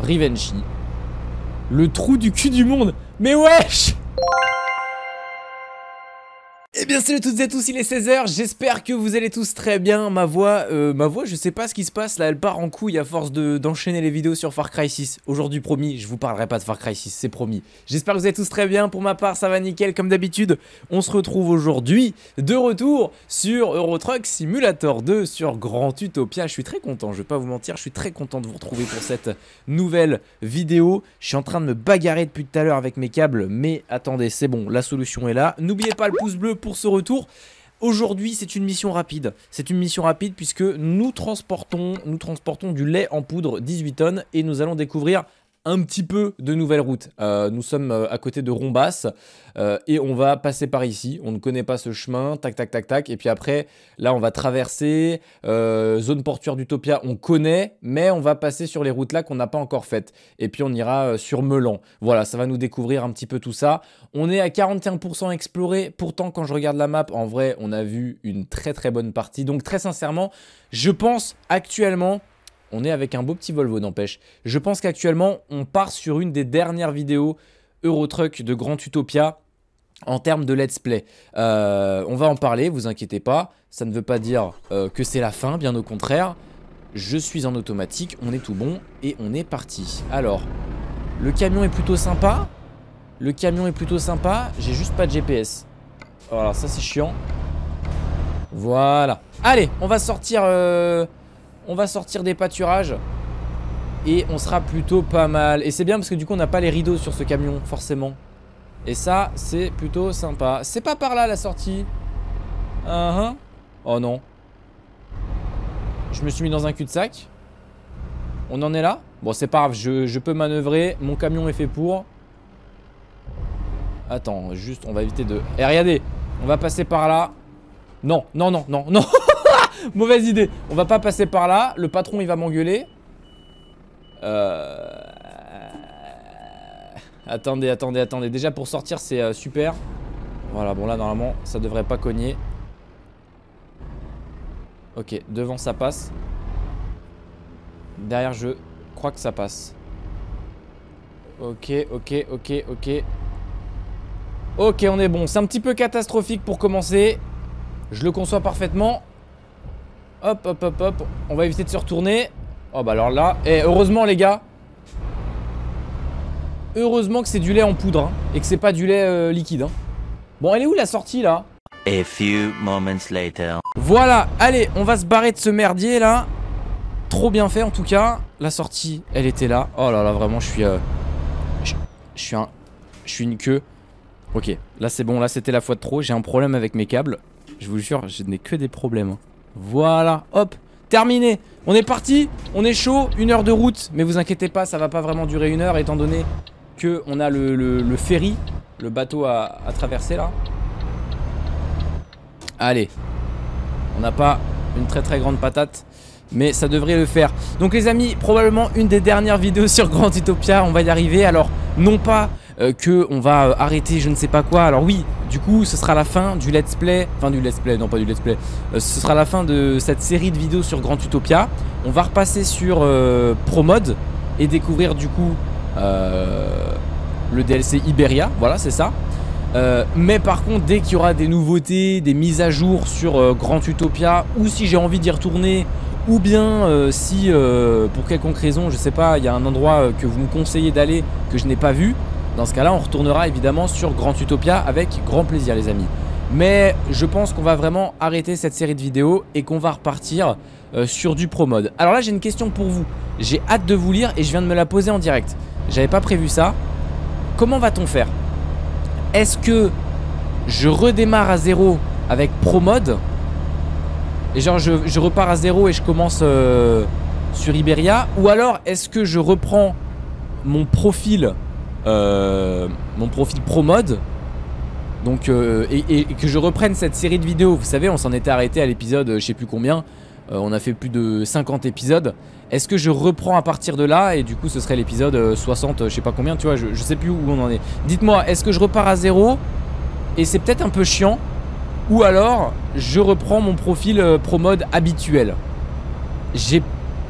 Rivenchi. Le trou du cul du monde. Mais wesh! Eh bien salut à toutes et à tous, il est 16 h, j'espère que vous allez tous très bien. Ma voix, je sais pas ce qui se passe là, elle part en couille à force d'enchaîner les vidéos sur Far Cry 6. Aujourd'hui promis, je vous parlerai pas de Far Cry 6, c'est promis. J'espère que vous êtes tous très bien, pour ma part ça va nickel comme d'habitude. On se retrouve aujourd'hui de retour sur Euro Truck Simulator 2 sur Grand Utopia. Je suis très content, je vais pas vous mentir, je suis très content de vous retrouver pour cette nouvelle vidéo. Je suis en train de me bagarrer depuis tout à l'heure avec mes câbles, mais attendez, c'est bon, la solution est là. N'oubliez pas le pouce bleu pour ce retour. Aujourd'hui c'est une mission rapide. C'est une mission rapide puisque nous transportons du lait en poudre 18 tonnes et nous allons découvrir un petit peu de nouvelles routes. Nous sommes à côté de Rombas et on va passer par ici. On ne connaît pas ce chemin, tac tac tac tac. Et puis après, là on va traverser zone portuaire d'Utopia, on connaît, mais on va passer sur les routes là qu'on n'a pas encore faites. Et puis on ira sur Melan. Voilà, ça va nous découvrir un petit peu tout ça. On est à 41% exploré. Pourtant, quand je regarde la map, en vrai, on a vu une très bonne partie. Donc très sincèrement, je pense actuellement... On est avec un beau petit Volvo, n'empêche. Je pense qu'actuellement, on part sur une des dernières vidéos Euro Truck de Grand Utopia en termes de let's play. On va en parler, vous inquiétez pas. Ça ne veut pas dire que c'est la fin, bien au contraire. Je suis en automatique, on est tout bon et on est parti. Alors, le camion est plutôt sympa. Le camion est plutôt sympa. J'ai juste pas de GPS. Voilà, ça c'est chiant. Voilà. Allez, on va sortir... On va sortir des pâturages et on sera plutôt pas mal. Et c'est bien parce que du coup on n'a pas les rideaux sur ce camion forcément. Et ça c'est plutôt sympa. C'est pas par là la sortie. Oh non. Je me suis mis dans un cul-de-sac. On en est là. Bon c'est pas grave, je peux manœuvrer. Mon camion est fait pour. Attends, juste on va éviter de... Eh regardez, on va passer par là. Non. Mauvaise idée. On va pas passer par là. Le patron il va m'engueuler. Attendez. Déjà pour sortir c'est super. Voilà, bon là normalement ça devrait pas cogner. Ok, devant ça passe. Derrière je crois que ça passe. Ok, on est bon. C'est un petit peu catastrophique pour commencer. Je le conçois parfaitement. Hop. On va éviter de se retourner. Oh bah alors là. Et heureusement les gars. Heureusement que c'est du lait en poudre hein, et que c'est pas du lait liquide hein. Bon elle est où la sortie là? A few moments later. Voilà, allez on va se barrer de ce merdier là. Trop bien fait en tout cas. La sortie elle était là. Oh là là vraiment je suis une queue. Ok là c'est bon, là c'était la fois de trop. J'ai un problème avec mes câbles. Je vous jure je n'ai que des problèmes hein. Voilà, hop, terminé. On est parti, on est chaud, 1 heure de route. Mais vous inquiétez pas, ça va pas vraiment durer 1 heure étant donné que on a le ferry, le bateau à traverser là. Allez, on n'a pas une très grande patate, mais ça devrait le faire. Donc les amis, probablement une des dernières vidéos sur Grand Utopia, on va y arriver. Alors non pas que on va arrêter je ne sais pas quoi. Alors oui, du coup ce sera la fin du let's play. Enfin du let's play, non pas du let's play. Ce sera la fin de cette série de vidéos sur Grand Utopia. On va repasser sur Pro Mode et découvrir du coup le DLC Iberia. Voilà c'est ça. Mais par contre dès qu'il y aura des nouveautés, des mises à jour sur Grand Utopia, ou si j'ai envie d'y retourner, ou bien si pour quelconque raison je sais pas, il y a un endroit que vous me conseillez d'aller que je n'ai pas vu, dans ce cas là on retournera évidemment sur Grand Utopia avec grand plaisir les amis. Mais je pense qu'on va vraiment arrêter cette série de vidéos et qu'on va repartir sur du Pro Mode. Alors là j'ai une question pour vous, j'ai hâte de vous lire et je viens de me la poser en direct. J'avais pas prévu ça. Comment va-t-on faire? Est-ce que je redémarre à 0 avec Pro Mode et genre je repars à 0 et je commence sur Iberia? Ou alors est-ce que je reprends mon profil Pro Mode donc, et que je reprenne cette série de vidéos? Vous savez on s'en était arrêté à l'épisode je sais plus combien. On a fait plus de 50 épisodes. Est-ce que je reprends à partir de là et du coup ce serait l'épisode 60 je sais pas combien tu vois, je sais plus où on en est. Dites-moi, est-ce que je repars à 0 et c'est peut-être un peu chiant, ou alors je reprends mon profil Pro Mode habituel? J'ai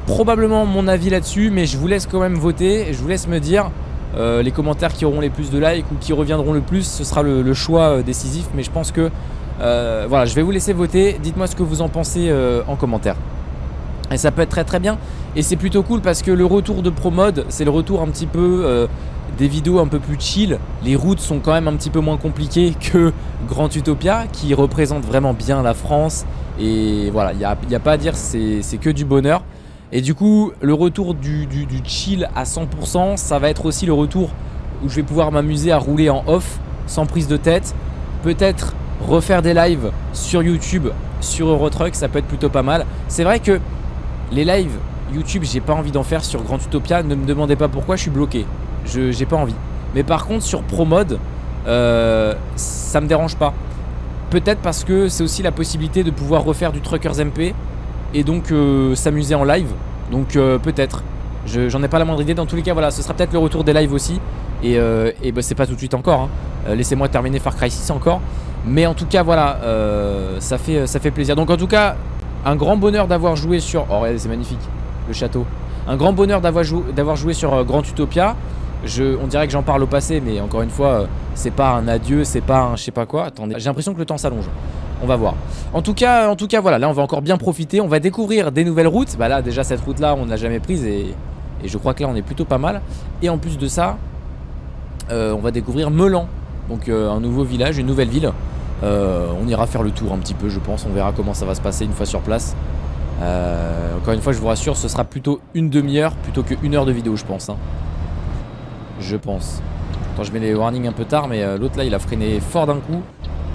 probablement mon avis là-dessus, mais je vous laisse quand même voter et je vous laisse me dire les commentaires qui auront les plus de likes ou qui reviendront le plus. Ce sera le choix décisif, mais je pense que voilà, je vais vous laisser voter. Dites-moi ce que vous en pensez en commentaire. Et ça peut être très très bien. Et c'est plutôt cool parce que le retour de ProMod, c'est le retour un petit peu des vidéos un peu plus chill. Les routes sont quand même un petit peu moins compliquées que Grand Utopia, qui représente vraiment bien la France. Et voilà, il n'y a pas à dire, c'est que du bonheur. Et du coup, le retour du chill à 100%, ça va être aussi le retour où je vais pouvoir m'amuser à rouler en off, sans prise de tête. Peut-être refaire des lives sur YouTube, sur Eurotruck, ça peut être plutôt pas mal. C'est vrai que les lives YouTube, j'ai pas envie d'en faire sur Grand Utopia. Ne me demandez pas pourquoi, je suis bloqué. J'ai pas envie. Mais par contre, sur ProMod, ça me dérange pas. Peut-être parce que c'est aussi la possibilité de pouvoir refaire du Truckers MP et donc s'amuser en live. Donc peut-être. J'en ai pas la moindre idée. Dans tous les cas, voilà, ce sera peut-être le retour des lives aussi. Et bah, c'est pas tout de suite encore. Hein. Laissez-moi terminer Far Cry 6 encore. Mais en tout cas, voilà, ça fait plaisir. Donc en tout cas, un grand bonheur d'avoir joué sur... Oh, regardez, c'est magnifique, le château. Un grand bonheur d'avoir joué sur Grand Utopia. On dirait que j'en parle au passé, mais encore une fois, c'est pas un adieu, c'est pas un je sais pas quoi. Attendez, j'ai l'impression que le temps s'allonge. On va voir. En tout cas, voilà, là on va encore bien profiter. On va découvrir des nouvelles routes. Bah là, déjà cette route-là, on n'a jamais prise et je crois que là on est plutôt pas mal. Et en plus de ça, on va découvrir Meulan. Donc un nouveau village, une nouvelle ville. On ira faire le tour un petit peu, je pense. On verra comment ça va se passer une fois sur place. Encore une fois, je vous rassure, ce sera plutôt une demi-heure plutôt qu'une heure de vidéo, je pense. Hein. Je pense. Attends, je mets les warnings un peu tard, mais l'autre là, il a freiné fort d'un coup.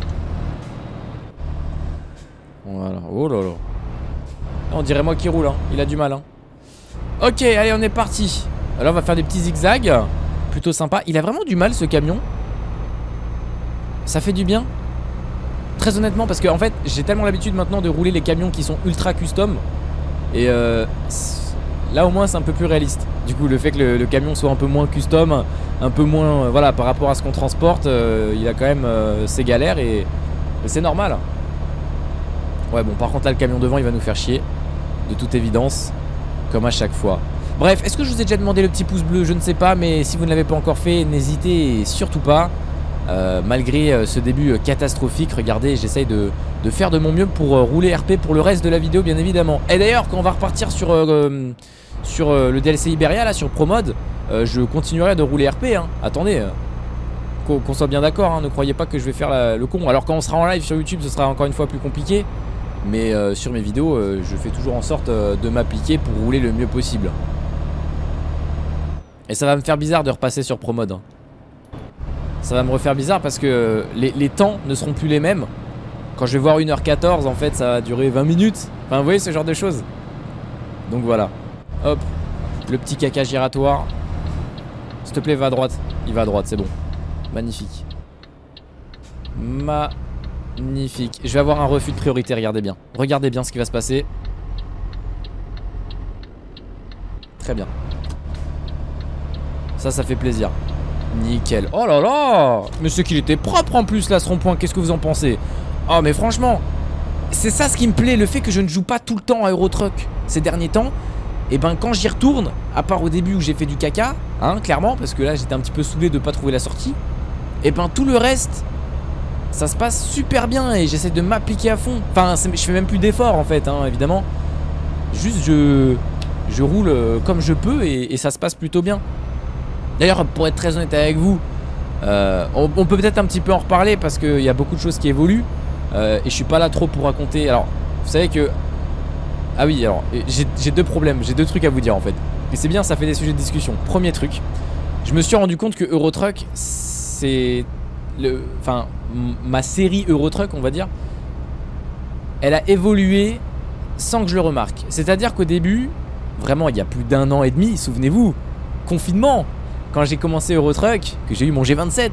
Voilà. Oh là là. On dirait moi qui roule, hein. Il a du mal. Hein. Ok, allez, on est parti. Alors, on va faire des petits zigzags. Plutôt sympa. Il a vraiment du mal, ce camion. Ça fait du bien. Très honnêtement, parce que en fait, j'ai tellement l'habitude maintenant de rouler les camions qui sont ultra custom. Et là, au moins, c'est un peu plus réaliste. Du coup, le fait que le camion soit un peu moins custom, un peu moins, voilà, par rapport à ce qu'on transporte, il a quand même ses galères et c'est normal. Ouais, bon, par contre, là, le camion devant, il va nous faire chier. De toute évidence, comme à chaque fois. Bref, est-ce que je vous ai déjà demandé le petit pouce bleu? Je ne sais pas, mais si vous ne l'avez pas encore fait, n'hésitez surtout pas. Malgré ce début catastrophique, regardez, j'essaye de faire de mon mieux pour rouler RP pour le reste de la vidéo, bien évidemment. Et d'ailleurs, quand on va repartir sur le DLC Iberia, là, sur ProMod, je continuerai de rouler RP. Hein. Attendez, qu'on soit bien d'accord, hein, ne croyez pas que je vais faire le con. Alors quand on sera en live sur YouTube, ce sera encore une fois plus compliqué. Mais sur mes vidéos, je fais toujours en sorte de m'appliquer pour rouler le mieux possible. Et ça va me faire bizarre de repasser sur ProMod. Hein. Ça va me refaire bizarre parce que les temps ne seront plus les mêmes. Quand je vais voir 1h14, en fait, ça va durer 20 minutes. Enfin, vous voyez ce genre de choses. Donc voilà. Hop. Le petit caca giratoire. S'il te plaît, va à droite. Il va à droite, c'est bon. Magnifique. Magnifique. Je vais avoir un refus de priorité, regardez bien. Regardez bien ce qui va se passer. Très bien. Ça fait plaisir. Nickel. Oh là là. Mais c'est qu'il était propre en plus là, ce rond-point. Qu'est-ce que vous en pensez? Oh mais franchement, c'est ça ce qui me plaît. Le fait que je ne joue pas tout le temps à Eurotruck ces derniers temps. Et ben quand j'y retourne, à part au début où j'ai fait du caca, hein, clairement, parce que là j'étais un petit peu saoulé de pas trouver la sortie. Et ben tout le reste, ça se passe super bien et j'essaie de m'appliquer à fond. Enfin, je fais même plus d'efforts en fait, hein, évidemment. Juste je roule comme je peux et ça se passe plutôt bien. D'ailleurs, pour être très honnête avec vous, on peut peut-être un petit peu en reparler parce qu'il y a beaucoup de choses qui évoluent et je suis pas là trop pour raconter. Alors, vous savez que... Ah oui, alors, j'ai deux problèmes, j'ai deux trucs à vous dire en fait. Et c'est bien, ça fait des sujets de discussion. Premier truc, je me suis rendu compte que Eurotruck, c'est... Enfin, ma série Eurotruck, on va dire, elle a évolué sans que je le remarque. C'est-à-dire qu'au début, vraiment il y a plus d'1 an et demi, souvenez-vous, confinement, quand j'ai commencé Eurotruck, que j'ai eu mon G27,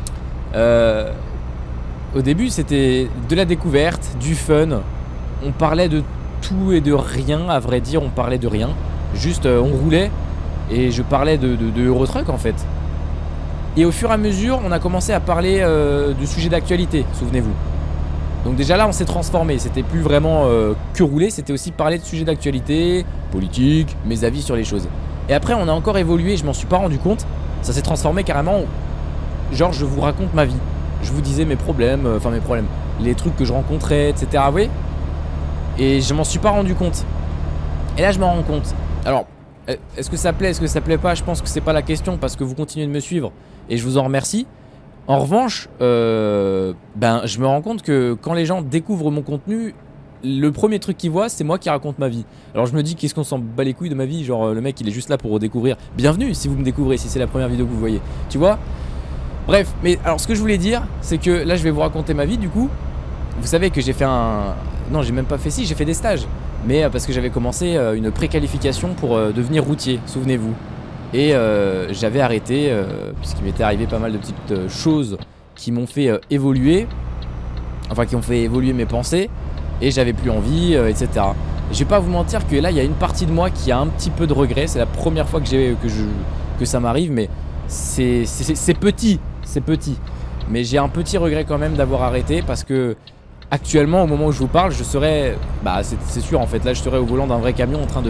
au début c'était de la découverte, du fun, on parlait de tout et de rien, à vrai dire on parlait de rien, juste on roulait et je parlais de Eurotruck en fait. Et au fur et à mesure on a commencé à parler du sujet d'actualité, souvenez-vous. Donc déjà là on s'est transformé, c'était plus vraiment que rouler, c'était aussi parler de sujets d'actualité, politique, mes avis sur les choses. Et après on a encore évolué, je m'en suis pas rendu compte. Ça s'est transformé carrément, genre je vous raconte ma vie. Je vous disais mes problèmes, les trucs que je rencontrais, etc. Vous voyez? Et je m'en suis pas rendu compte. Et là je m'en rends compte. Alors, est-ce que ça plaît, est-ce que ça plaît pas? Je pense que c'est pas la question parce que vous continuez de me suivre et je vous en remercie. En revanche, je me rends compte que quand les gens découvrent mon contenu, le premier truc qu'ils voient, c'est moi qui raconte ma vie. Alors je me dis, qu'est-ce qu'on s'en bat les couilles de ma vie? Genre le mec il est juste là pour redécouvrir. Bienvenue si vous me découvrez, si c'est la première vidéo que vous voyez. Tu vois? Bref, mais alors ce que je voulais dire, c'est que là je vais vous raconter ma vie du coup. Vous savez que j'ai fait un... Non, j'ai même pas fait j'ai fait des stages. Mais parce que j'avais commencé une préqualification pour devenir routier, souvenez-vous. Et j'avais arrêté, puisqu'il m'était arrivé pas mal de petites choses qui m'ont fait évoluer. Enfin, qui ont fait évoluer mes pensées. Et j'avais plus envie, etc. Je vais pas vous mentir que là, il y a une partie de moi qui a un petit peu de regret. C'est la première fois que ça m'arrive, mais c'est petit. C'est petit. Mais j'ai un petit regret quand même d'avoir arrêté parce que... Actuellement, au moment où je vous parle, je serais... Bah, c'est sûr, en fait. Là, je serais au volant d'un vrai camion en train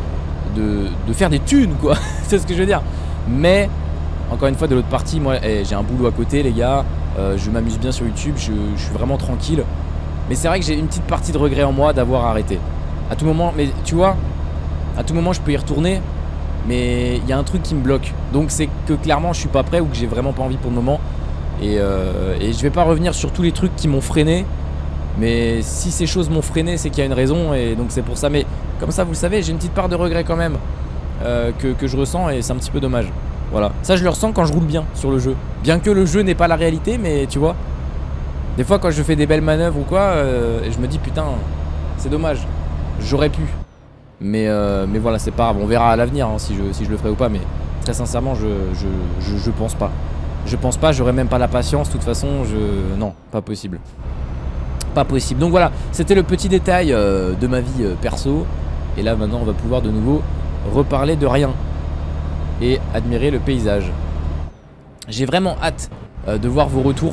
de faire des thunes, quoi. C'est ce que je veux dire. Mais, encore une fois, de l'autre partie, moi, j'ai un boulot à côté, les gars. Je m'amuse bien sur YouTube. Je suis vraiment tranquille. Mais c'est vrai que j'ai une petite partie de regret en moi d'avoir arrêté. À tout moment, mais tu vois, à tout moment, je peux y retourner. Mais il y a un truc qui me bloque. Donc, c'est que clairement, je suis pas prêt ou que j'ai vraiment pas envie pour le moment. Et je vais pas revenir sur tous les trucs qui m'ont freiné. Mais si ces choses m'ont freiné, c'est qu'il y a une raison et donc c'est pour ça. Mais comme ça, vous le savez, j'ai une petite part de regret quand même que je ressens et c'est un petit peu dommage. Voilà, ça je le ressens quand je roule bien sur le jeu. Bien que le jeu n'est pas la réalité, mais tu vois, des fois quand je fais des belles manœuvres ou quoi, je me dis putain, c'est dommage, j'aurais pu. Mais voilà, c'est pas grave, on verra à l'avenir hein, si je le ferai ou pas. Mais très sincèrement, je pense pas. Je pense pas, j'aurais même pas la patience, de toute façon, non, pas possible. Pas possible. Donc voilà, c'était le petit détail de ma vie perso. Et là maintenant on va pouvoir de nouveau reparler de rien et admirer le paysage. J'ai vraiment hâte de voir vos retours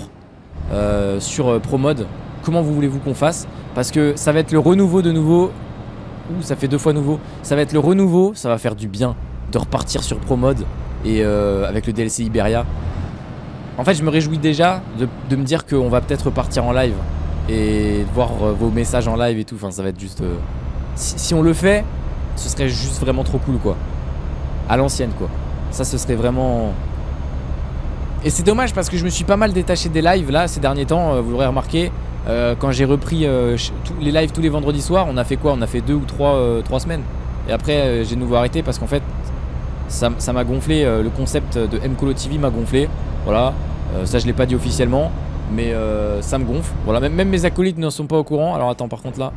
sur ProMod. Comment vous voulez-vous qu'on fasse? Parce que ça va être le renouveau de nouveau. Ouh, ça fait 2 fois nouveau. Ça va être le renouveau, ça va faire du bien de repartir sur ProMod. Et avec le DLC Iberia. En fait je me réjouis déjà de me dire qu'on va peut-être repartir en live. Et de voir vos messages en live et tout. Enfin ça va être juste si on le fait, ce serait juste vraiment trop cool quoi. À l'ancienne quoi. Ça ce serait vraiment... Et c'est dommage parce que je me suis pas mal détaché des lives là ces derniers temps. Vous l'aurez remarqué, quand j'ai repris les lives tous les vendredis soirs, on a fait quoi? On a fait 2 ou 3 semaines. Et après j'ai de nouveau arrêté parce qu'en fait ça m'a gonflé. Le concept de MColo TV m'a gonflé. Voilà, ça je l'ai pas dit officiellement. Mais ça me gonfle. Voilà, même mes acolytes ne sont pas au courant. Alors attends, par contre là.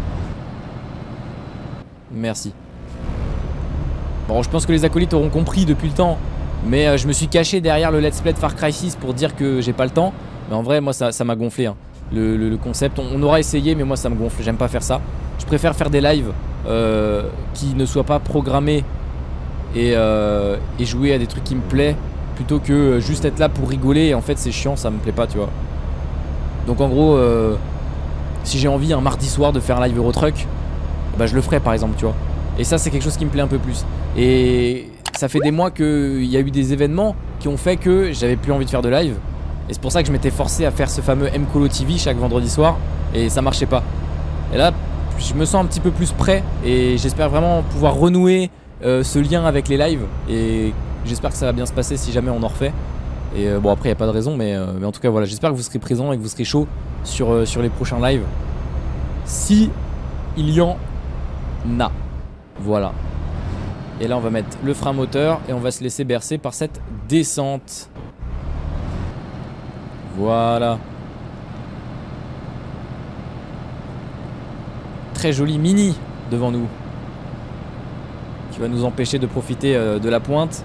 Merci. Bon, je pense que les acolytes auront compris depuis le temps. Mais je me suis caché derrière le let's play de Far Cry 6 pour dire que j'ai pas le temps. Mais en vrai, moi ça m'a gonflé hein. Le concept, on aura essayé, mais moi ça me gonfle. J'aime pas faire ça. Je préfère faire des lives qui ne soient pas programmés et jouer à des trucs qui me plaisent. Plutôt que juste être là pour rigoler. Et en fait c'est chiant, ça me plaît pas tu vois. Donc en gros si j'ai envie un mardi soir de faire un live Eurotruck, bah je le ferai par exemple tu vois. Et ça c'est quelque chose qui me plaît un peu plus. Et ça fait des mois qu'il y a eu des événements qui ont fait que j'avais plus envie de faire de live. Et c'est pour ça que je m'étais forcé à faire ce fameux MColo TV chaque vendredi soir. Et ça marchait pas. Et là je me sens un petit peu plus prêt. Et j'espère vraiment pouvoir renouer ce lien avec les lives. Et j'espère que ça va bien se passer si jamais on en refait. Et bon après il n'y a pas de raison mais en tout cas voilà, j'espère que vous serez présents et que vous serez chaud sur les prochains lives. Si il y en a. Voilà. Et là on va mettre le frein moteur et on va se laisser bercer par cette descente. Voilà. Très joli mini devant nous. Qui va nous empêcher de profiter de la pointe.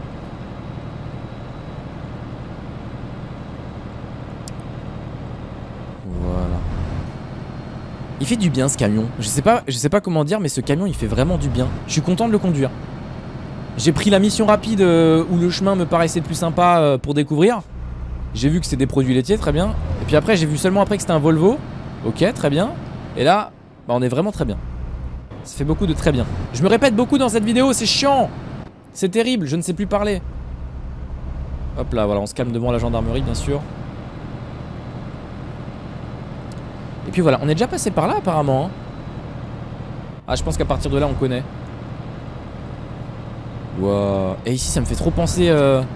Il fait du bien ce camion. Je sais pas comment dire, mais ce camion il fait vraiment du bien. Je suis content de le conduire. J'ai pris la mission rapide où le chemin me paraissait plus sympa pour découvrir. J'ai vu que c'était des produits laitiers, très bien. Et puis après j'ai vu seulement après que c'était un Volvo. Ok, très bien. Et là, bah, on est vraiment très bien. Ça fait beaucoup de très bien. Je me répète beaucoup dans cette vidéo, c'est chiant. C'est terrible, je ne sais plus parler. Hop là, voilà, on se calme devant la gendarmerie, bien sûr. Et puis voilà, on est déjà passé par là apparemment. Hein. Ah, je pense qu'à partir de là, on connaît. Wow. Et ici, ça me fait trop penser...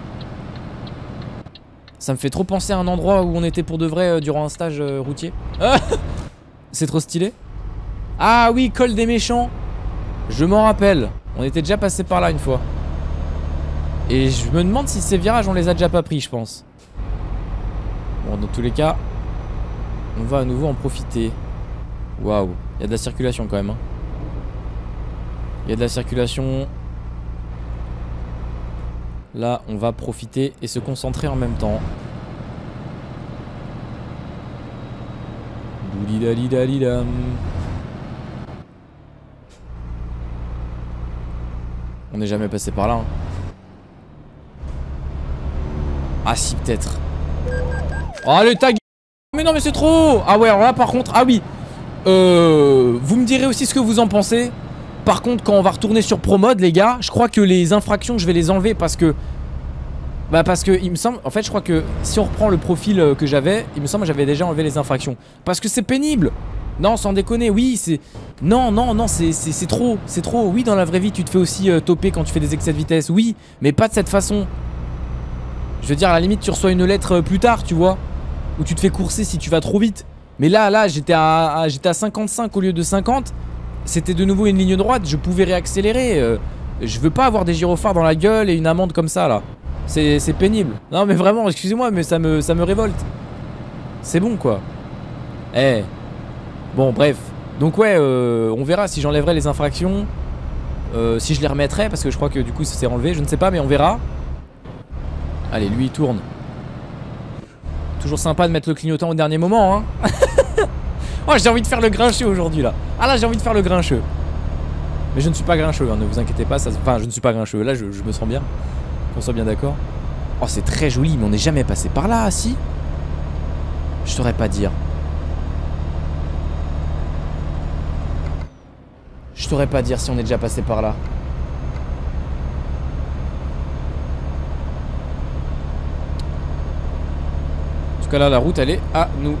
Ça me fait trop penser à un endroit où on était pour de vrai durant un stage routier. Ah, c'est trop stylé. Ah oui, col des méchants. Je m'en rappelle. On était déjà passé par là une fois. Et je me demande si ces virages, on les a déjà pas pris, je pense. Bon, dans tous les cas, on va à nouveau en profiter. Waouh, il y a de la circulation quand même. Hein. Il y a de la circulation. Là, on va profiter et se concentrer en même temps. Doulidalidalidam. On n'est jamais passé par là. Hein. Ah si, peut-être. Oh, le tag. Mais non, mais c'est trop. Ah ouais, alors là, par contre, ah oui. Vous me direz aussi ce que vous en pensez. Par contre, quand on va retourner sur ProMode, les gars, je crois que les infractions, je vais les enlever parce que... Bah parce que il me semble... En fait, je crois que si on reprend le profil que j'avais, il me semble que j'avais déjà enlevé les infractions. Parce que c'est pénible. Non, sans déconner, oui, c'est... Non, non, non, c'est trop. C'est trop. Oui, dans la vraie vie, tu te fais aussi toper quand tu fais des excès de vitesse. Oui, mais pas de cette façon. Je veux dire, à la limite, tu reçois une lettre plus tard, tu vois. Ou tu te fais courser si tu vas trop vite. Mais là, j'étais à 55 au lieu de 50. C'était de nouveau une ligne droite, je pouvais réaccélérer. Je veux pas avoir des gyrophares dans la gueule et une amende comme ça là. C'est pénible. Non mais vraiment, excusez-moi, mais ça me révolte. C'est bon quoi. Eh. Bon bref. Donc ouais, on verra si j'enlèverai les infractions. Si je les remettrai, parce que je crois que du coup ça s'est enlevé, je ne sais pas, mais on verra. Allez, lui il tourne. Toujours sympa de mettre le clignotant au dernier moment hein. Oh, j'ai envie de faire le grincheux aujourd'hui là. Ah là, j'ai envie de faire le grincheux. Mais je ne suis pas grincheux, hein, ne vous inquiétez pas. Enfin, je ne suis pas grincheux. Là, je me sens bien. Qu'on soit bien d'accord. Oh, c'est très joli, mais on n'est jamais passé par là, si. Je saurais pas dire. Je saurais pas dire si on est déjà passé par là. En tout cas, là, la route, elle est à nous.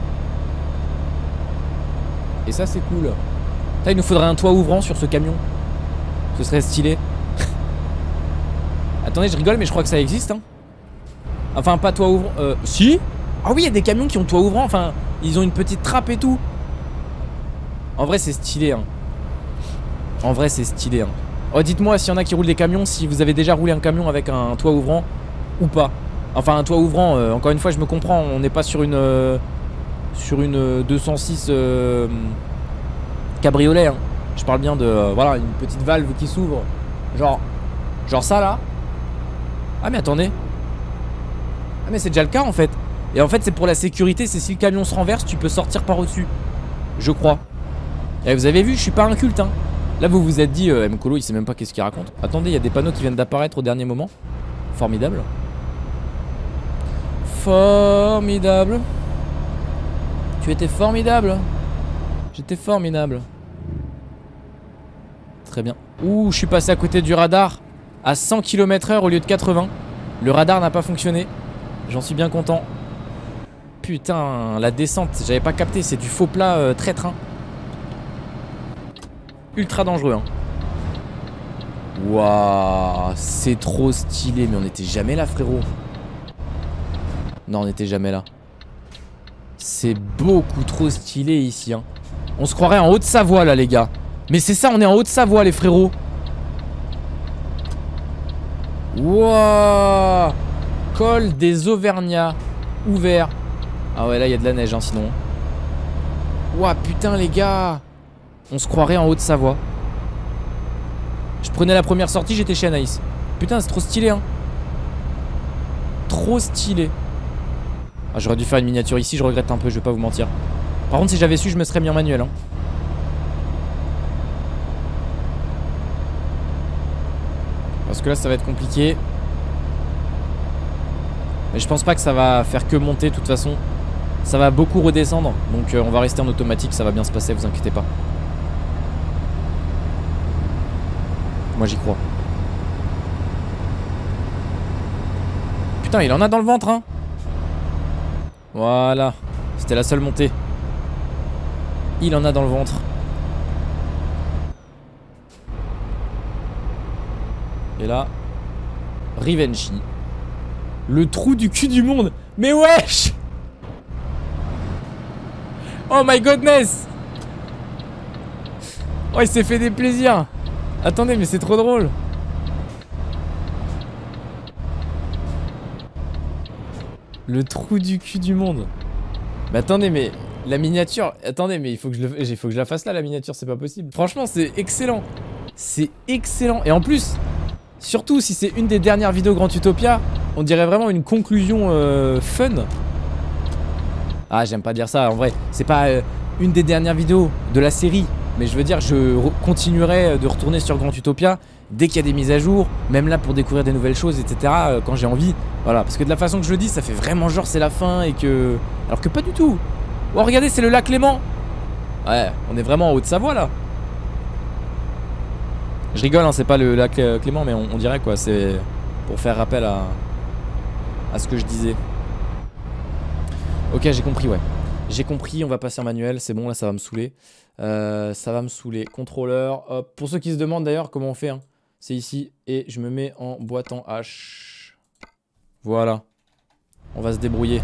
Et ça c'est cool. Là, il nous faudrait un toit ouvrant sur ce camion. Ce serait stylé. Attendez, je rigole mais je crois que ça existe hein. Enfin pas toit ouvrant. Si. Ah oui, il y a des camions qui ont toit ouvrant. Enfin, ils ont une petite trappe et tout. En vrai c'est stylé hein. En vrai c'est stylé hein. Oh, dites-moi s'il y en a qui roulent des camions, si vous avez déjà roulé un camion avec un toit ouvrant ou pas. Enfin un toit ouvrant, encore une fois je me comprends. On n'est pas sur une 206 cabriolet hein. Je parle bien de voilà, une petite valve qui s'ouvre. Genre ça là. Ah mais attendez. Ah mais c'est déjà le cas en fait. Et en fait c'est pour la sécurité. C'est si le camion se renverse, tu peux sortir par au-dessus. Je crois. Et vous avez vu, je suis pas un culte hein. Là vous vous êtes dit Mkolo il sait même pas qu'est-ce qu'il raconte. Attendez, il y a des panneaux qui viennent d'apparaître au dernier moment. Formidable. Formidable. Tu étais formidable. J'étais formidable. Très bien. Ouh, je suis passé à côté du radar à 100 km/h au lieu de 80. Le radar n'a pas fonctionné. J'en suis bien content. Putain, la descente, j'avais pas capté. C'est du faux plat traître. Hein. Ultra dangereux. Hein. Waouh, c'est trop stylé. Mais on n'était jamais là, frérot. Non, on n'était jamais là. C'est beaucoup trop stylé ici hein. On se croirait en Haute-Savoie là les gars. Mais c'est ça, on est en Haute-Savoie les frérots. Wouah. Col des Auvergnats. Ouvert. Ah ouais là il y a de la neige hein, sinon. Wouah putain les gars. On se croirait en Haute-Savoie. Je prenais la première sortie, j'étais chez Anaïs. Putain c'est trop stylé hein. Trop stylé. Ah, j'aurais dû faire une miniature ici, je regrette un peu, je vais pas vous mentir. Par contre si j'avais su je me serais mis en manuel hein. Parce que là ça va être compliqué. Mais je pense pas que ça va faire que monter de toute façon. Ça va beaucoup redescendre. Donc on va rester en automatique, ça va bien se passer, vous inquiétez pas. Moi j'y crois. Putain, il en a dans le ventre, hein. Voilà. C'était la seule montée. Il en a dans le ventre. Et là, Rivenchi. Le trou du cul du monde. Mais wesh! Oh my goodness! Oh, il s'est fait des plaisirs. Attendez, mais c'est trop drôle. Le trou du cul du monde. Mais attendez, mais la miniature... Attendez, mais il faut que je la fasse là, la miniature, c'est pas possible. Franchement, c'est excellent. C'est excellent. Et en plus, surtout si c'est une des dernières vidéos Grand Utopia, on dirait vraiment une conclusion fun. Ah, j'aime pas dire ça, en vrai. C'est pas une des dernières vidéos de la série. Mais je veux dire, je continuerai de retourner sur Grand Utopia dès qu'il y a des mises à jour, même là pour découvrir des nouvelles choses, etc. Quand j'ai envie. Voilà, parce que de la façon que je le dis, ça fait vraiment genre c'est la fin et que... Alors que pas du tout. Oh, regardez, c'est le lac Léman. Ouais, on est vraiment en Haute-Savoie là. Je rigole, hein, c'est pas le lac Clément, mais on dirait quoi, c'est pour faire rappel à ce que je disais. Ok, j'ai compris, ouais. J'ai compris, on va passer en manuel, c'est bon, là ça va me saouler. Ça va me saouler. Contrôleur, hop. Pour ceux qui se demandent d'ailleurs comment on fait, hein, c'est ici. Et je me mets en boîte en H. Voilà. On va se débrouiller.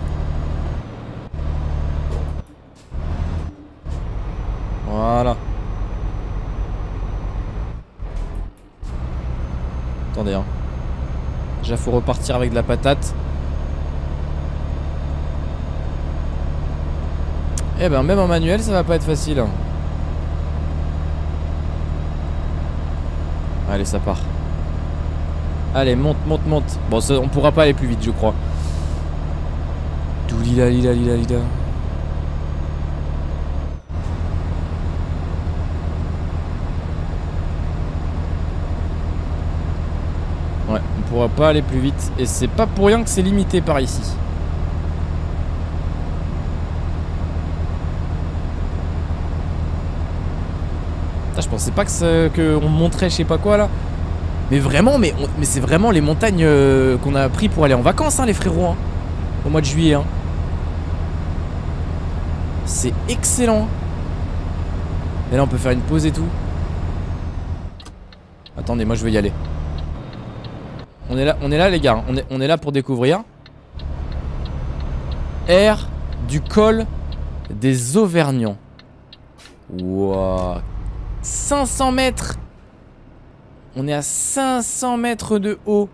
Voilà. Attendez, hein. Déjà, faut repartir avec de la patate. Eh ben, même en manuel, ça va pas être facile. Allez, ça part. Allez, monte, monte, monte. Bon, ça, on pourra pas aller plus vite, je crois. Doulila, lila, lila, lila. Ouais, on pourra pas aller plus vite. Et c'est pas pour rien que c'est limité par ici. Putain, je pensais pas que on montrait je sais pas quoi là. Mais vraiment, mais c'est vraiment les montagnes qu'on a pris pour aller en vacances, hein, les frérots, hein, au mois de juillet. Hein. C'est excellent. Et là, on peut faire une pause et tout. Attendez, moi je veux y aller. On est là les gars, on est là pour découvrir. Air du col des Auvergnats. Wouah. 500 mètres. On est à 500 mètres de haut.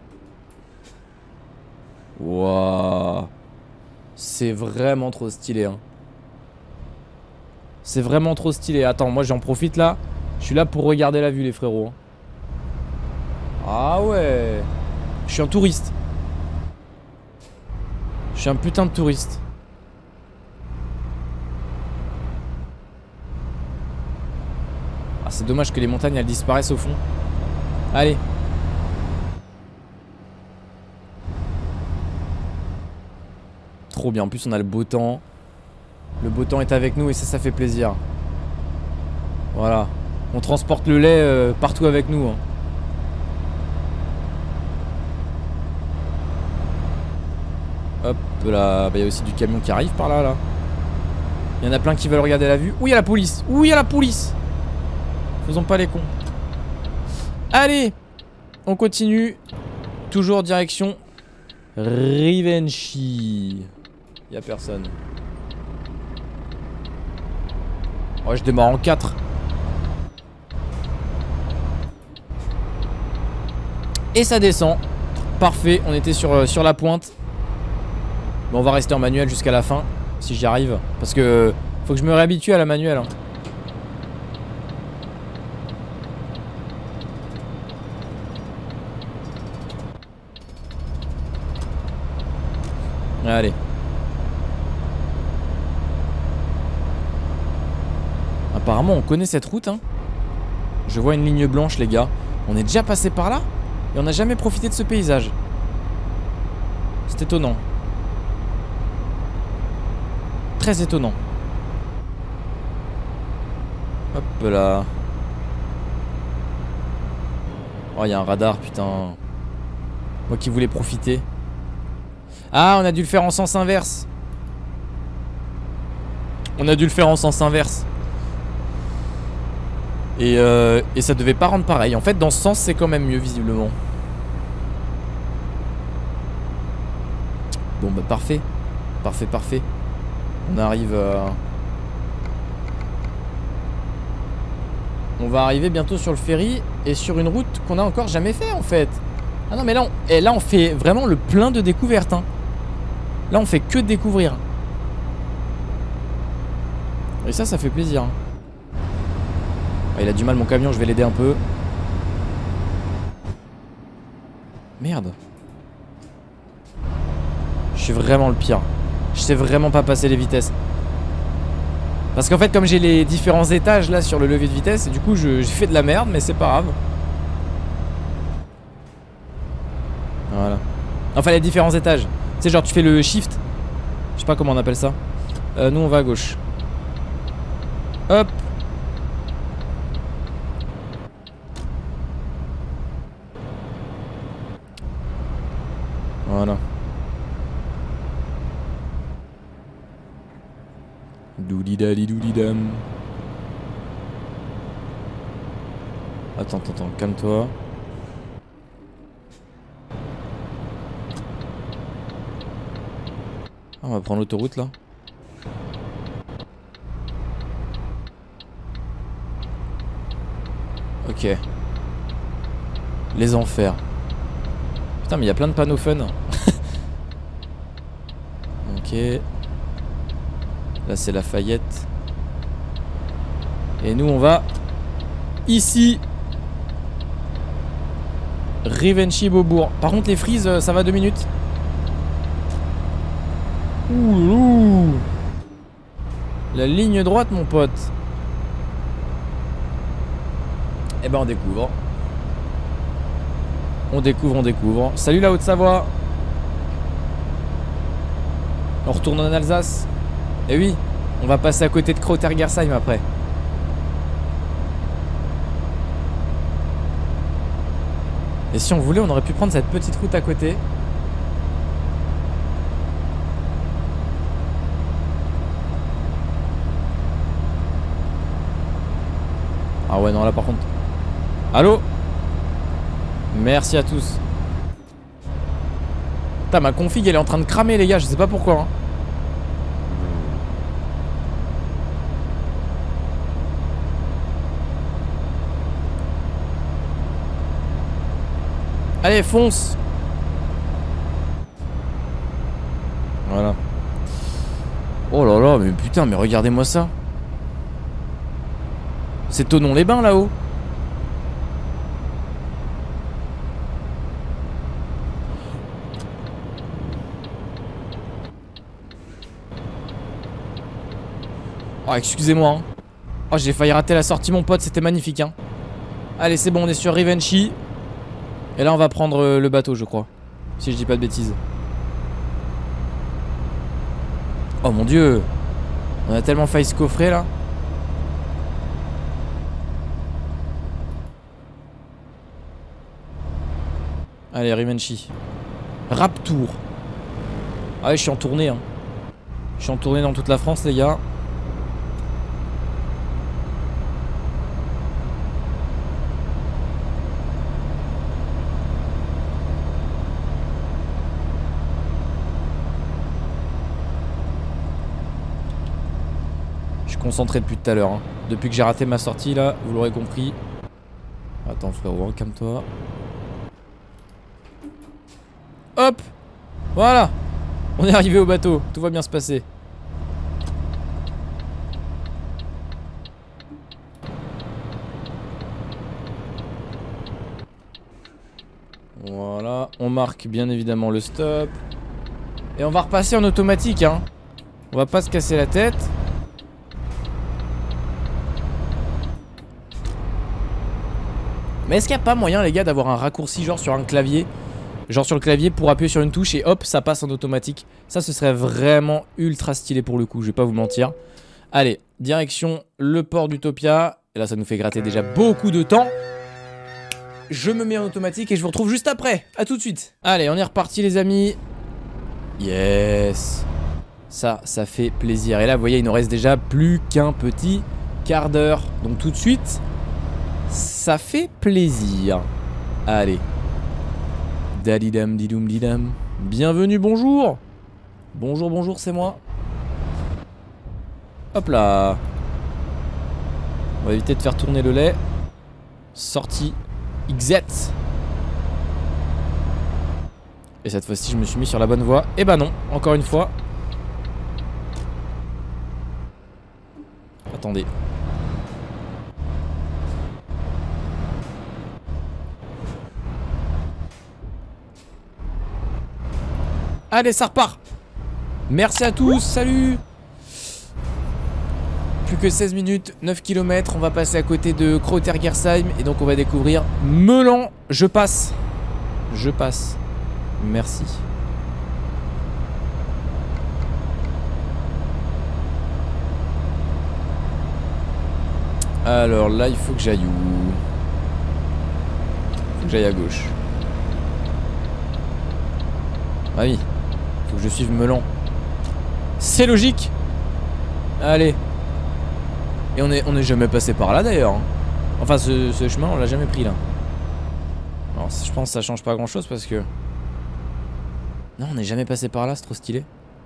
Wouah. C'est vraiment trop stylé, hein. C'est vraiment trop stylé. Attends, moi j'en profite là. Je suis là pour regarder la vue les frérots. Ah ouais. Je suis un touriste. Je suis un putain de touriste. Ah, c'est dommage que les montagnes elles disparaissent au fond. Allez. Trop bien. En plus on a le beau temps. Le beau temps est avec nous et ça fait plaisir. Voilà. On transporte le lait partout avec nous, hein. Hop là, bah, y a aussi du camion qui arrive par là, là. Il y en a plein qui veulent regarder la vue. Où il y a la police? Où il y a la police? Faisons pas les cons. Allez, on continue. Toujours direction Rivenchi. Y a personne. Ouais, je démarre en 4. Et ça descend. Parfait, on était sur la pointe. Bon, on va rester en manuel jusqu'à la fin, si j'y arrive. Parce que faut que je me réhabitue à la manuelle, hein. Allez. Apparemment on connaît cette route, hein. Je vois une ligne blanche les gars. On est déjà passé par là et on n'a jamais profité de ce paysage. C'est étonnant. Très étonnant. Hop là. Oh, il y a un radar, putain. Moi qui voulais profiter. Ah, on a dû le faire en sens inverse. On a dû le faire en sens inverse. Et ça devait pas rendre pareil. En fait, dans ce sens, c'est quand même mieux, visiblement. Bon, bah, parfait. Parfait, parfait. On arrive à... On va arriver bientôt sur le ferry et sur une route qu'on a encore jamais fait, en fait. Ah non, mais là, on fait vraiment le plein de découvertes, hein. Là, on fait que découvrir. Et ça fait plaisir. Ah, il a du mal, mon camion, je vais l'aider un peu. Merde. Je suis vraiment le pire. Je sais vraiment pas passer les vitesses. Parce qu'en fait, comme j'ai les différents étages là sur le levier de vitesse, du coup, j'ai fait de la merde, mais c'est pas grave. Voilà. Enfin, les différents étages. Tu sais, genre, tu fais le shift. Je sais pas comment on appelle ça. Nous, on va à gauche. Hop. Voilà. Doudidali doudidam. Attends, calme-toi. Ah, on va prendre l'autoroute là. Ok. Les enfers. Putain, mais il y a plein de panneaux fun. Ok. Là, c'est Lafayette. Et nous, on va ici. Rivenchy-Beaubourg. Par contre, les frises, ça va 2 minutes. Ouh. La ligne droite, mon pote. Eh ben, on découvre. On découvre. Salut la Haute-Savoie. On retourne en Alsace. Eh oui, on va passer à côté de Krautergersheim après. Et si on voulait, on aurait pu prendre cette petite route à côté. Ah ouais, non, là par contre... Allô? Merci à tous. Putain, ma config elle est en train de cramer les gars, je sais pas pourquoi hein. Allez, fonce. Voilà. Oh là là, mais putain, mais regardez-moi ça. C'est Thonon-les-Bains là-haut. Oh, excusez-moi hein. Oh, j'ai failli rater la sortie mon pote, c'était magnifique hein. Allez, c'est bon, on est sur Rivenchy. Et là on va prendre le bateau je crois. Si je dis pas de bêtises. Oh mon dieu. On a tellement failli se coffrer là. Allez, Rivenchy. Raptour. Ah ouais, je suis en tournée hein. Je suis en tournée dans toute la France les gars. Concentré depuis tout à l'heure hein. Depuis que j'ai raté ma sortie là, vous l'aurez compris. Attends frérot, calme-toi. Hop. Voilà. On est arrivé au bateau, tout va bien se passer. Voilà, on marque bien évidemment le stop. Et on va repasser en automatique hein. On va pas se casser la tête. Mais est-ce qu'il n'y a pas moyen les gars d'avoir un raccourci genre sur un clavier? Genre sur le clavier pour appuyer sur une touche et hop ça passe en automatique. Ça ce serait vraiment ultra stylé pour le coup, je vais pas vous mentir. Allez, direction le port d'Utopia. Et là ça nous fait gratter déjà beaucoup de temps. je me mets en automatique et je vous retrouve juste après. A tout de suite. Allez, on est reparti les amis. Yes. Ça fait plaisir. Et là, vous voyez, il nous reste déjà plus qu'un petit quart d'heure. Donc tout de suite, ça fait plaisir. Allez. Dalidam didoum didam. Bienvenue, bonjour. Bonjour, bonjour, c'est moi. Hop là. On va éviter de faire tourner le lait. Sortie XZ. Et cette fois-ci, je me suis mis sur la bonne voie. Et bah non, encore une fois. Attendez. Allez, ça repart. Merci à tous, salut. Plus que 16 minutes, 9 km, on va passer à côté de Krautergersheim et donc on va découvrir Meulan. Je passe. Je passe. Merci. Alors là, il faut que j'aille où? Faut que j'aille à gauche. Ah oui. Faut que je suive Meulan. C'est logique. Allez. Et on est jamais passé par là d'ailleurs. Enfin ce chemin on l'a jamais pris là. Alors je pense que ça change pas grand chose parce que... Non, on n'est jamais passé par là, c'est trop stylé.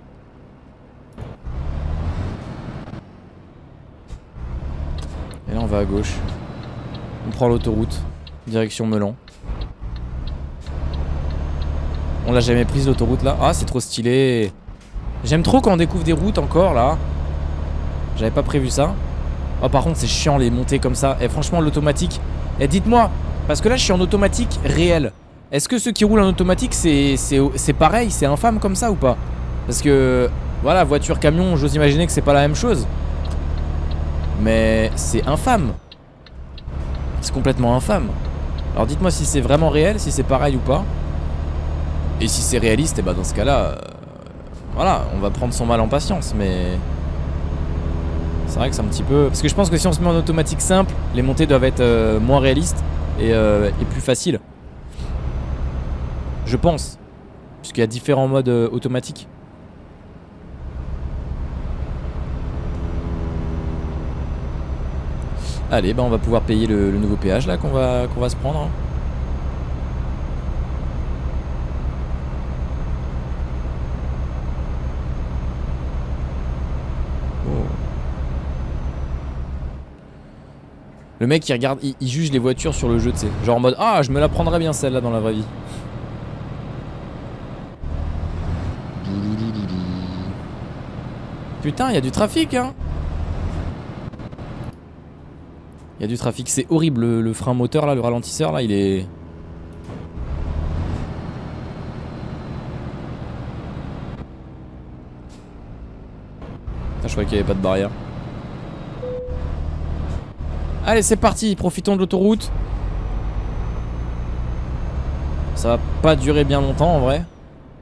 Et là on va à gauche. On prend l'autoroute. Direction Meulan. On l'a jamais prise l'autoroute là. Ah c'est trop stylé. J'aime trop quand on découvre des routes encore là. J'avais pas prévu ça. Oh par contre c'est chiant les montées comme ça. Et franchement l'automatique. Et dites-moi, parce que là je suis en automatique réel. Est-ce que ceux qui roulent en automatique c'est pareil, c'est infâme comme ça ou pas? Parce que voilà, voiture, camion, j'ose imaginer que c'est pas la même chose. Mais c'est infâme. C'est complètement infâme. Alors dites-moi si c'est vraiment réel, si c'est pareil ou pas. Et si c'est réaliste, et bah dans ce cas là voilà, on va prendre son mal en patience. Mais c'est vrai que c'est un petit peu... Parce que je pense que si on se met en automatique simple, les montées doivent être moins réalistes et plus faciles. Je pense. Puisqu'il y a différents modes automatiques. Allez, bah on va pouvoir payer le nouveau péage là qu'on va se prendre. Le mec il regarde, il juge les voitures sur le jeu, tu sais. Genre en mode, ah je me la prendrais bien celle-là dans la vraie vie. Putain, il y a du trafic hein. Il y a du trafic, c'est horrible le frein moteur là, le ralentisseur là, il est... Ah, je croyais qu'il n'y avait pas de barrière. Allez c'est parti, profitons de l'autoroute. Ça va pas durer bien longtemps en vrai.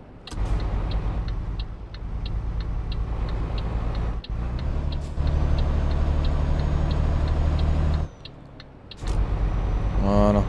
Voilà.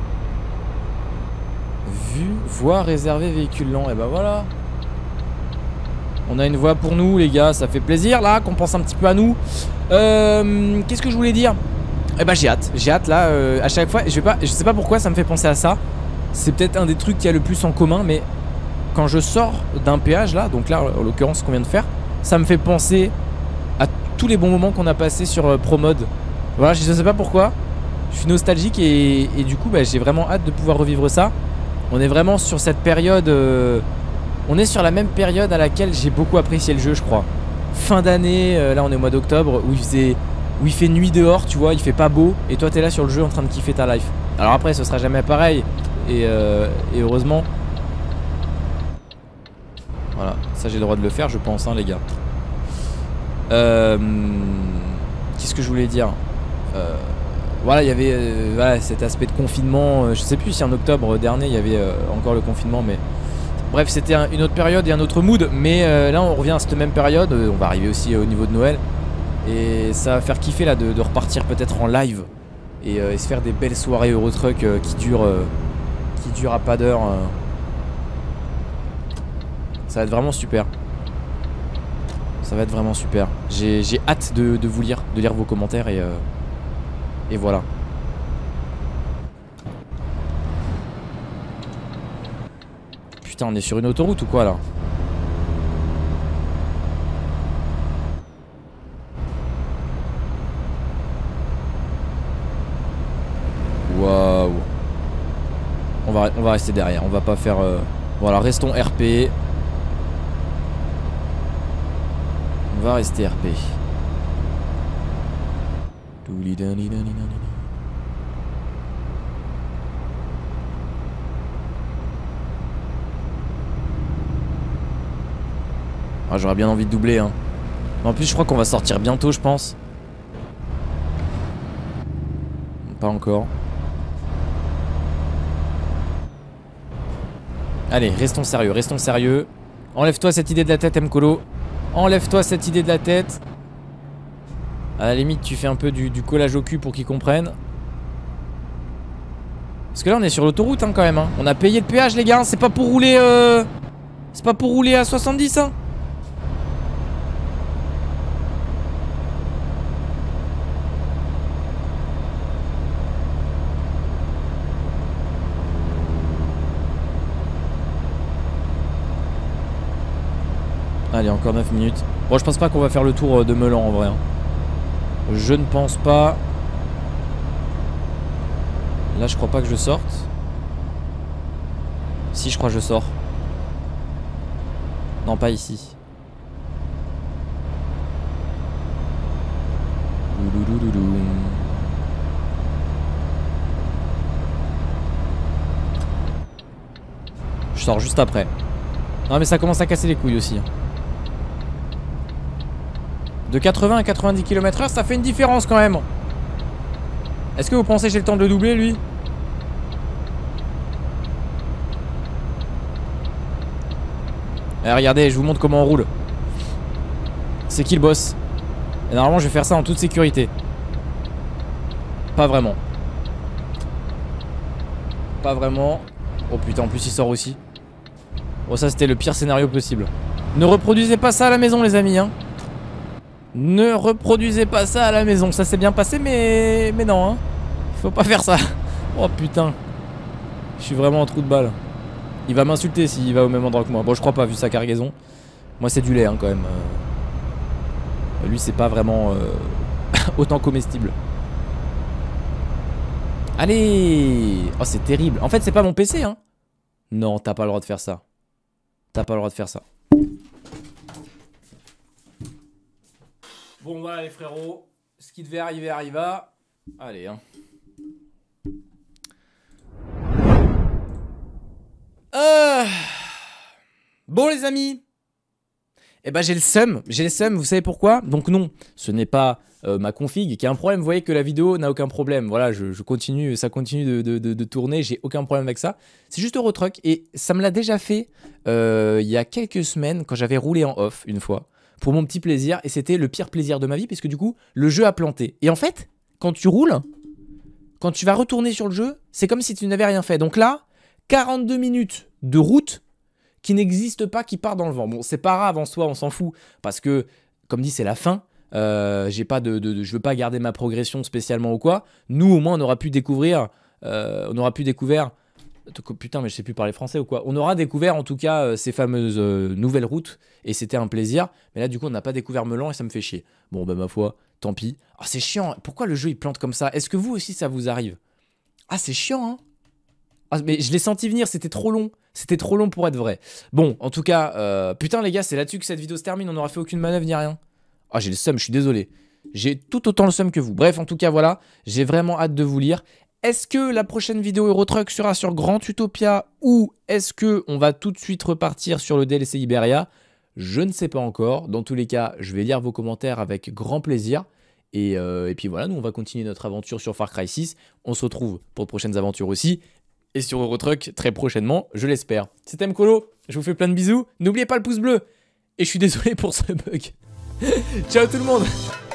Voie réservée véhicule lent, et bah voilà. On a une voie pour nous les gars, ça fait plaisir là qu'on pense un petit peu à nous. Qu'est-ce que je voulais dire? Eh bah j'ai hâte là, à chaque fois, je sais pas pourquoi ça me fait penser à ça. C'est peut-être un des trucs qu'il y a le plus en commun, mais quand je sors d'un péage là, donc là en l'occurrence ce qu'on vient de faire, ça me fait penser à tous les bons moments qu'on a passé sur ProMode. Voilà, je sais pas pourquoi, je suis nostalgique et du coup bah, j'ai vraiment hâte de pouvoir revivre ça. On est vraiment sur cette période, on est sur la même période à laquelle j'ai beaucoup apprécié le jeu je crois. Fin d'année, là on est au mois d'octobre où il fait nuit dehors, tu vois, il fait pas beau et toi t'es là sur le jeu en train de kiffer ta life. Alors après ce sera jamais pareil et heureusement. Voilà, ça j'ai le droit de le faire je pense hein les gars. Qu'est-ce que je voulais dire? Voilà, il y avait voilà, cet aspect de confinement, je sais plus si en octobre dernier il y avait encore le confinement mais... Bref, c'était une autre période et un autre mood, mais là on revient à cette même période, on va arriver aussi au niveau de Noël. Et ça va faire kiffer là de repartir peut-être en live. et se faire des belles soirées Eurotruck qui durent à pas d'heure. Ça va être vraiment super. Ça va être vraiment super. J'ai hâte de vous lire, de lire vos commentaires et voilà. Putain, on est sur une autoroute ou quoi là? Waouh. On va rester derrière, on va pas faire... Voilà, restons RP. On va rester RP. Ah, j'aurais bien envie de doubler hein. En plus je crois qu'on va sortir bientôt je pense. Pas encore. Allez, restons sérieux, restons sérieux. Enlève-toi cette idée de la tête, Mkolo. Enlève-toi cette idée de la tête. À la limite, tu fais un peu du collage au cul pour qu'ils comprennent. Parce que là, on est sur l'autoroute, hein, quand même. Hein. On a payé le péage, les gars. C'est pas pour rouler... C'est pas pour rouler à 70, hein. Allez, encore 9 minutes. Bon, je pense pas qu'on va faire le tour de Meulan en vrai. Hein. Je ne pense pas. Là, je crois pas que je sorte. Si, je crois que je sors. Non, pas ici. Je sors juste après. Non, mais ça commence à casser les couilles aussi. De 80 à 90 km/h, ça fait une différence quand même. Est-ce que vous pensez que j'ai le temps de le doubler, lui? Allez, regardez, je vous montre comment on roule. C'est qui le boss? Et normalement, je vais faire ça en toute sécurité. Pas vraiment. Pas vraiment. Oh putain, en plus, il sort aussi. Oh, ça, c'était le pire scénario possible. Ne reproduisez pas ça à la maison, les amis, hein. Ne reproduisez pas ça à la maison. Ça s'est bien passé mais non hein. Faut pas faire ça. Oh putain. Je suis vraiment en trou de balle. Il va m'insulter s'il va au même endroit que moi. Bon, je crois pas vu sa cargaison. Moi c'est du lait hein, quand même. Lui c'est pas vraiment autant comestible. Allez. Oh c'est terrible. En fait c'est pas mon PC hein. Non t'as pas le droit de faire ça. T'as pas le droit de faire ça. Bon voilà les frérots, ce qui devait arriver arriva. Allez hein. Bon les amis. Eh ben j'ai le seum, vous savez pourquoi? Donc non, ce n'est pas ma config qui a un problème, vous voyez que la vidéo n'a aucun problème. Voilà, je continue, ça continue de tourner, j'ai aucun problème avec ça. C'est juste Eurotruck et ça me l'a déjà fait il y a quelques semaines quand j'avais roulé en off une fois. Pour mon petit plaisir, et c'était le pire plaisir de ma vie, puisque du coup, le jeu a planté. Et en fait, quand tu roules, quand tu vas retourner sur le jeu, c'est comme si tu n'avais rien fait. Donc là, 42 minutes de route qui n'existe pas, qui part dans le vent. Bon, c'est pas grave en soi, on s'en fout, parce que, comme dit, c'est la fin. J'ai pas je veux pas garder ma progression spécialement ou quoi. Nous, au moins, on aura pu découvrir... Putain, mais je sais plus parler français ou quoi. On aura découvert en tout cas ces fameuses nouvelles routes et c'était un plaisir. Mais là, du coup, on n'a pas découvert Meulan et ça me fait chier. Bon, bah, ma foi, tant pis. Ah, c'est chiant. Pourquoi le jeu il plante comme ça? Est-ce que vous aussi ça vous arrive? Ah, c'est chiant, hein. Ah, mais je l'ai senti venir, c'était trop long. C'était trop long pour être vrai. Bon, en tout cas, putain, les gars, c'est là-dessus que cette vidéo se termine. On n'aura fait aucune manœuvre ni rien. Ah, j'ai le seum, je suis désolé. J'ai tout autant le seum que vous. Bref, en tout cas, voilà. J'ai vraiment hâte de vous lire. Est-ce que la prochaine vidéo Eurotruck sera sur Grand Utopia ou est-ce que on va tout de suite repartir sur le DLC Iberia? Je ne sais pas encore. Dans tous les cas, je vais lire vos commentaires avec grand plaisir. Et puis voilà, nous on va continuer notre aventure sur Far Cry 6. On se retrouve pour de prochaines aventures aussi. Et sur Eurotruck très prochainement, je l'espère. C'était Mkolo, je vous fais plein de bisous. N'oubliez pas le pouce bleu. Et je suis désolé pour ce bug. Ciao tout le monde.